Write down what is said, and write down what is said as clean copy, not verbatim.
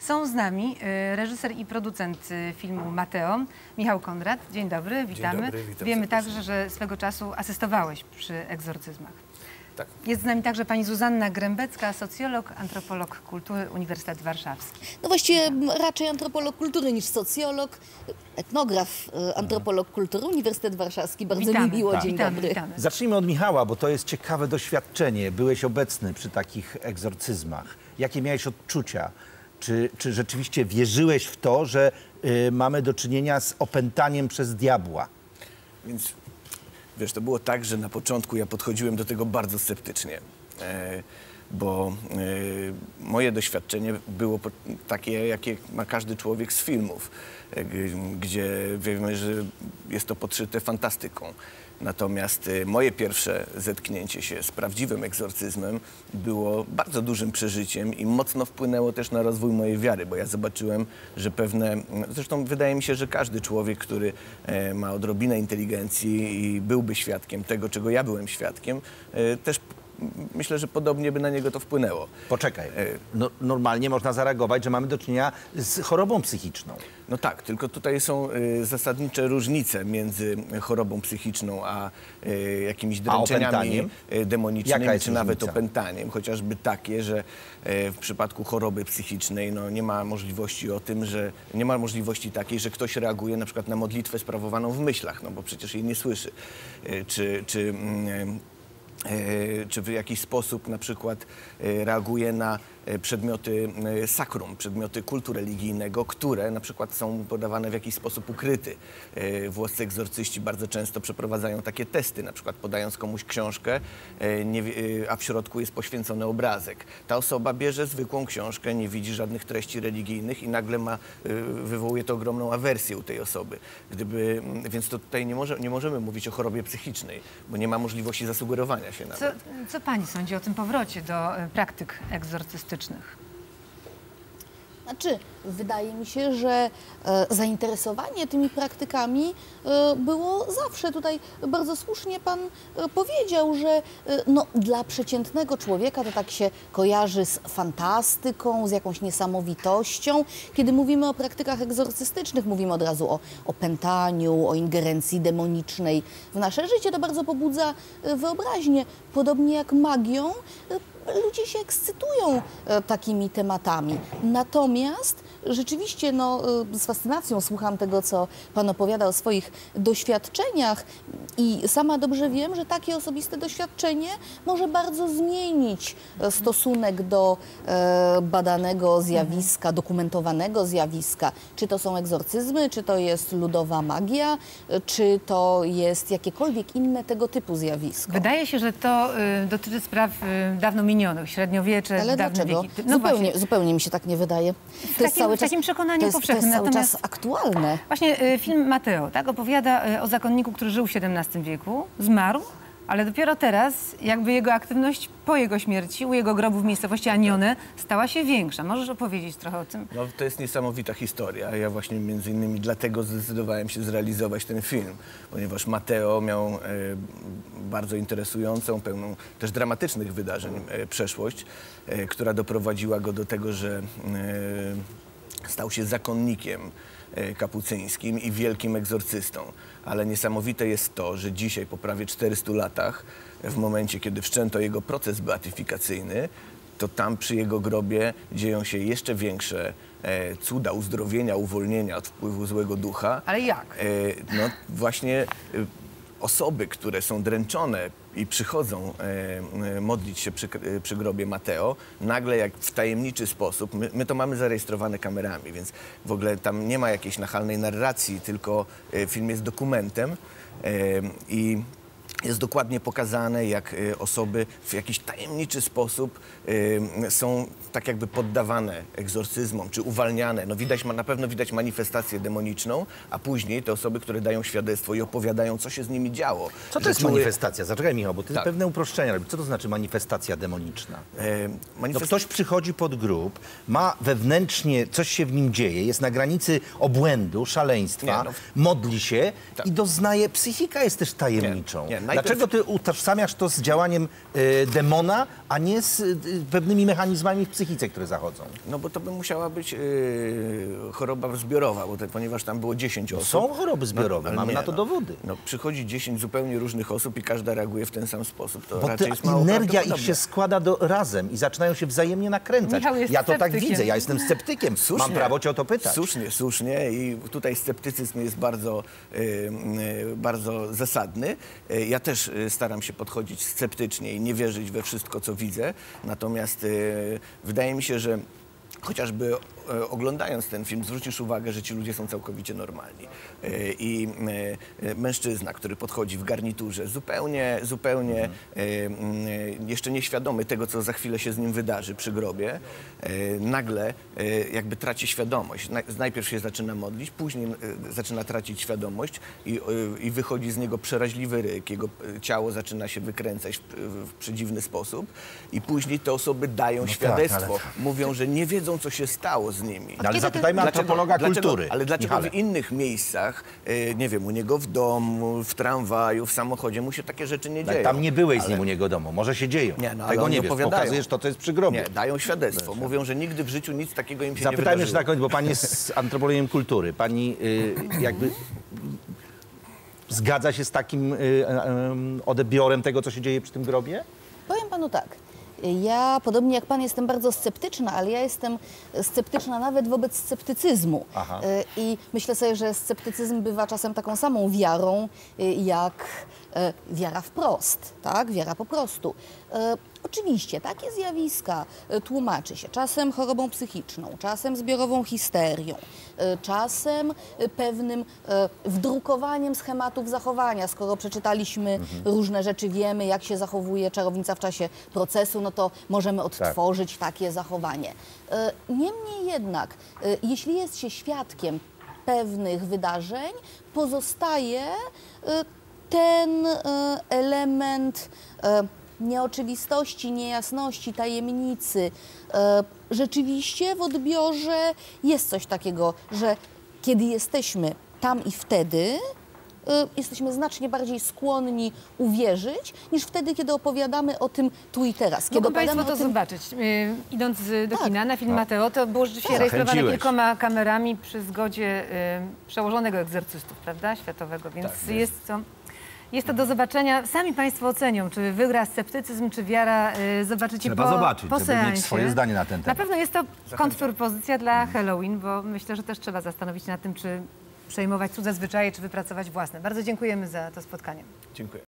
Są z nami reżyser i producent filmu Mateo, Michał Konrad. Dzień dobry, witamy. Dzień dobry, witam Wiemy serdecznie. także, że swego czasu asystowałeś przy egzorcyzmach. Tak. Jest z nami także pani Zuzanna Grębecka, socjolog, antropolog kultury, Uniwersytet Warszawski. No właściwie raczej antropolog kultury niż socjolog, etnograf, antropolog kultury, Uniwersytet Warszawski. Bardzo mi miło, dzień dobry. Witamy. Zacznijmy od Michała, bo to jest ciekawe doświadczenie. Byłeś obecny przy takich egzorcyzmach. Jakie miałeś odczucia? Czy rzeczywiście wierzyłeś w to, że mamy do czynienia z opętaniem przez diabła? Więc wiesz, to było tak, że na początku ja podchodziłem do tego bardzo sceptycznie, bo moje doświadczenie było takie, jakie ma każdy człowiek z filmów, gdzie wiemy, że jest to podszyte fantastyką. Natomiast moje pierwsze zetknięcie się z prawdziwym egzorcyzmem było bardzo dużym przeżyciem i mocno wpłynęło też na rozwój mojej wiary, bo ja zobaczyłem, że zresztą wydaje mi się, że każdy człowiek, który ma odrobinę inteligencji i byłby świadkiem tego, czego ja byłem świadkiem, też myślę, że podobnie by na niego to wpłynęło. Poczekaj, normalnie można zareagować, że mamy do czynienia z chorobą psychiczną. No tak, tylko tutaj są zasadnicze różnice między chorobą psychiczną a jakimiś dręczeniami demonicznymi, czy nawet opętaniem. Chociażby takie, że w przypadku choroby psychicznej nie ma możliwości nie ma możliwości takiej, że ktoś reaguje na przykład na modlitwę sprawowaną w myślach, no bo przecież jej nie słyszy. Czy w jakiś sposób na przykład reaguje na przedmioty sakrum, przedmioty kultu religijnego, które na przykład są podawane w jakiś sposób ukryty. Włoscy egzorcyści bardzo często przeprowadzają takie testy, na przykład podając komuś książkę, a w środku jest poświęcony obrazek. Ta osoba bierze zwykłą książkę, nie widzi żadnych treści religijnych i nagle wywołuje to ogromną awersję u tej osoby. Więc to tutaj nie możemy mówić o chorobie psychicznej, bo nie ma możliwości zasugerowania się nawet. Co pani sądzi o tym powrocie do praktyk egzorcystycznych? Znaczy, wydaje mi się, że zainteresowanie tymi praktykami było zawsze. Tutaj bardzo słusznie pan powiedział, że dla przeciętnego człowieka to tak się kojarzy z fantastyką, z jakąś niesamowitością. Kiedy mówimy o praktykach egzorcystycznych, mówimy od razu o opętaniu, o ingerencji demonicznej w nasze życie. To bardzo pobudza wyobraźnię. Podobnie jak magią, ludzie się ekscytują takimi tematami. Natomiast rzeczywiście z fascynacją słucham tego, co pan opowiada o swoich doświadczeniach i sama dobrze wiem, że takie osobiste doświadczenie może bardzo zmienić stosunek do badanego zjawiska, dokumentowanego zjawiska. Czy to są egzorcyzmy, czy to jest ludowa magia, czy to jest jakiekolwiek inne tego typu zjawisko. Wydaje się, że to dotyczy spraw dawno minionych, średniowiecze, ale dawne dlaczego? wieki. Zupełnie mi się tak nie wydaje. W takim przekonaniu powszechnym. To jest cały Natomiast czas aktualne. Właśnie film Mateo, tak, opowiada o zakonniku, który żył w XVII wieku, zmarł, ale dopiero teraz jakby jego aktywność po jego śmierci, u jego grobu w miejscowości Anione stała się większa. Możesz opowiedzieć trochę o tym? No, to jest niesamowita historia. Ja właśnie między innymi dlatego zdecydowałem się zrealizować ten film, ponieważ Mateo miał bardzo interesującą, pełną też dramatycznych wydarzeń przeszłość, która doprowadziła go do tego, że stał się zakonnikiem kapucyńskim i wielkim egzorcystą. Ale niesamowite jest to, że dzisiaj, po prawie 400 latach, w momencie, kiedy wszczęto jego proces beatyfikacyjny, to tam przy jego grobie dzieją się jeszcze większe cuda uzdrowienia, uwolnienia od wpływu złego ducha. Ale jak? Właśnie osoby, które są dręczone i przychodzą modlić się przy grobie Mateo, nagle jak w tajemniczy sposób, my to mamy zarejestrowane kamerami, więc w ogóle tam nie ma jakiejś nachalnej narracji, tylko film jest dokumentem i jest dokładnie pokazane, jak osoby w jakiś tajemniczy sposób są tak jakby poddawane egzorcyzmom, czy uwalniane. Na pewno widać manifestację demoniczną, a później te osoby, które dają świadectwo i opowiadają, co się z nimi działo. Co to jest manifestacja? Zaczekaj, Michał, bo ty pewne uproszczenia robisz. Co to znaczy manifestacja demoniczna? Ktoś przychodzi pod grób, ma wewnętrznie, coś się w nim dzieje, jest na granicy obłędu, szaleństwa, modli się i doznaje, psychika jest też tajemniczą. Dlaczego ty utożsamiasz to z działaniem demona, a nie z pewnymi mechanizmami w psychice, które zachodzą? No bo to by musiała być choroba zbiorowa, ponieważ tam było 10 osób. Są choroby zbiorowe, ale mamy na to dowody. No, przychodzi 10 zupełnie różnych osób i każda reaguje w ten sam sposób. To Bo raczej ta jest mało energia ich prawdopodobne. się składa razem i zaczynają się wzajemnie nakręcać. Michał jest Ja to tak sceptykiem. widzę, ja jestem sceptykiem. Mam prawo cię o to pytać. Słusznie i tutaj sceptycyzm jest bardzo zasadny. Ja też staram się podchodzić sceptycznie i nie wierzyć we wszystko, co widzę. Natomiast wydaje mi się, że chociażby oglądając ten film zwrócisz uwagę, że ci ludzie są całkowicie normalni. I mężczyzna, który podchodzi w garniturze, zupełnie jeszcze nieświadomy tego, co za chwilę się z nim wydarzy przy grobie, nagle jakby traci świadomość. Najpierw się zaczyna modlić, później zaczyna tracić świadomość i wychodzi z niego przeraźliwy ryk. Jego ciało zaczyna się wykręcać w przedziwny sposób i później te osoby dają świadectwo. Mówią, że nie wiedzą, co się stało z nimi. No, ale zapytajmy antropologa kultury. Ale dlaczego Michale. w innych miejscach, nie wiem, u niego w domu, w tramwaju, w samochodzie mu się takie rzeczy nie dzieją? Tam nie byłeś z nim u niego domu, może się dzieją. Nie, no, ale Tego oni nie wiesz, opowiadają. pokazujesz to, co jest przy grobie. Nie, dają świadectwo. Mówią, że nigdy w życiu nic takiego im się nie Zapytajmy jeszcze wydarzyło. na koniec, bo pani jest antropologiem kultury. Pani jakby zgadza się z takim odebiorem tego, co się dzieje przy tym grobie? Powiem panu tak. Ja, podobnie jak pan, jestem bardzo sceptyczna, ale ja jestem sceptyczna nawet wobec sceptycyzmu. Aha. I myślę sobie, że sceptycyzm bywa czasem taką samą wiarą, jak wiara wprost, tak? Wiara po prostu. Oczywiście takie zjawiska tłumaczy się czasem chorobą psychiczną, czasem zbiorową histerią, czasem pewnym wdrukowaniem schematów zachowania. Skoro przeczytaliśmy różne rzeczy, wiemy, jak się zachowuje czarownica w czasie procesu, no to możemy odtworzyć takie zachowanie. Niemniej jednak, jeśli jest się świadkiem pewnych wydarzeń, pozostaje ten element nieoczywistości, niejasności, tajemnicy. Rzeczywiście w odbiorze jest coś takiego, że kiedy jesteśmy tam i wtedy, jesteśmy znacznie bardziej skłonni uwierzyć, niż wtedy, kiedy opowiadamy o tym tu i teraz. Kiedy Mogą Państwo opowiadamy to o tym... zobaczyć. Idąc do Tak. kina na film Mateo, to było rzeczywiście rejestrowane Zachęciłeś. kilkoma kamerami przy zgodzie przełożonego egzorcystów, prawda, światowego, więc jest to do zobaczenia. Sami Państwo ocenią, czy wygra sceptycyzm, czy wiara. Zobaczycie Trzeba po zobaczyć, po żeby mieć seansie. swoje zdanie na ten temat. Na pewno jest to kontrpropozycja dla Halloween, bo myślę, że też trzeba zastanowić się nad tym, czy przejmować cudze zwyczaje, czy wypracować własne. Bardzo dziękujemy za to spotkanie. Dziękuję.